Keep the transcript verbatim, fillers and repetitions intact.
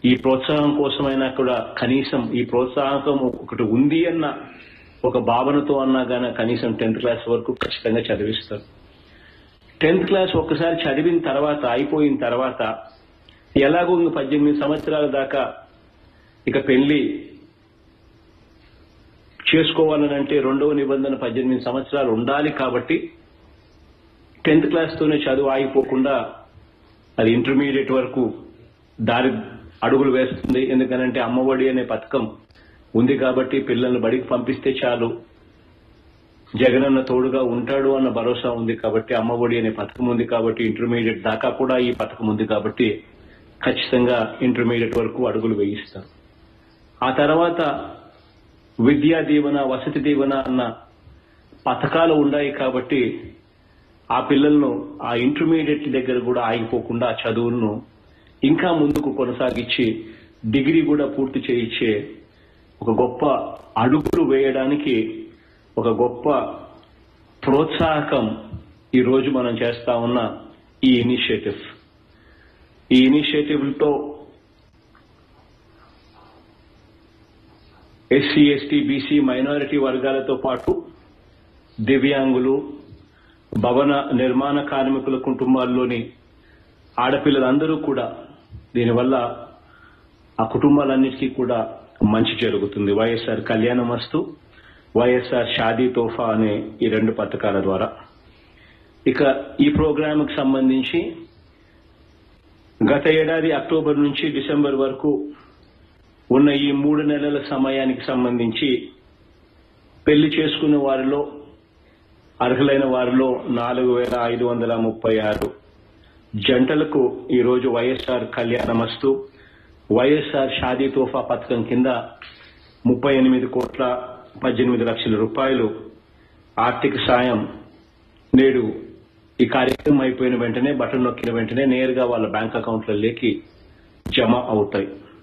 ఈ ప్రోత్సాహం కోసమైనా కూడా కనీసం ఈ ప్రోత్సాహం ఒకటి ఉంది అన్న ఒక భావనతో అన్నా గానీ కనీసం టెన్త్ క్లాస్ వరకు ఖచ్చితంగా చదివిస్తారు. టెన్త్ క్లాస్ ఒక్కసారి చదివిన తర్వాత అయిపోయిన తర్వాత ఎలాగో ఇంక పద్దెనిమిది సంవత్సరాల దాకా ఇక పెళ్లి చేసుకోవాలనంటే రెండవ నిబంధన పద్దెనిమిది సంవత్సరాలు ఉండాలి. కాబట్టి టెన్త్ క్లాస్తోనే చదువు ఆగిపోకుండా అది ఇంటర్మీడియట్ వరకు దారి అడుగులు వేస్తుంది. ఎందుకనంటే అమ్మఒడి అనే పథకం ఉంది కాబట్టి పిల్లల్ని బడికి పంపిస్తే చాలు, జగనన్న తోడుగా ఉంటాడు అన్న భరోసా ఉంది కాబట్టి అమ్మఒడి అనే పథకం ఉంది కాబట్టి ఇంటర్మీడియట్ దాకా కూడా ఈ పథకం ఉంది కాబట్టి ఖచ్చితంగా ఇంటర్మీడియట్ వరకు అడుగులు వేయిస్తారు. ఆ తర్వాత విద్యా దీవెన, వసతి దీవెన అన్న పథకాలు ఉన్నాయి కాబట్టి ఆ పిల్లలను ఆ ఇంటర్మీడియట్ దగ్గర కూడా ఆగిపోకుండా ఆ చదువులను ఇంకా ముందుకు కొనసాగించి డిగ్రీ కూడా పూర్తి చేయించే ఒక గొప్ప అడుగులు వేయడానికి ఒక గొప్ప ప్రోత్సాహకం ఈ రోజు మనం చేస్తా ఉన్న ఈ ఇనిషియేటివ్. ఈ ఇనిషియేటివ్తో ఎస్సీ, ఎస్టీ, బీసీ, మైనారిటీ వర్గాలతో పాటు దివ్యాంగులు, భవన నిర్మాణ కార్మికుల కుటుంబాల్లోని ఆడపిల్లలందరూ కూడా దీనివల్ల ఆ కుటుంబాలన్నిటికీ కూడా మంచి జరుగుతుంది. వైఎస్ఆర్ కళ్యాణమస్తు, వైఎస్ఆర్ షాదీ తోఫా అనే ఈ రెండు పథకాల ద్వారా. ఇక ఈ ప్రోగ్రాంకి సంబంధించి గత ఏడాది అక్టోబర్ నుంచి డిసెంబర్ వరకు ఉన్న ఈ మూడు నెలల సమయానికి సంబంధించి పెళ్లి చేసుకున్న వారిలో అర్హులైన వారిలో నాలుగు వేల ఐదు వందల ముప్పై ఆరు జంటలకు ఈరోజు వైఎస్ఆర్ కళ్యాణమస్తు, వైఎస్ఆర్ షాదీ తోఫా పథకం కింద ముప్పై ఎనిమిది కోట్ల పద్దెనిమిది లక్షల రూపాయలు ఆర్థిక సాయం నేడు ఈ కార్యక్రమం అయిపోయిన వెంటనే బటన్ నొక్కిన వెంటనే నేరుగా వాళ్ళ బ్యాంక్ అకౌంట్లలోకి జమ అవుతాయి.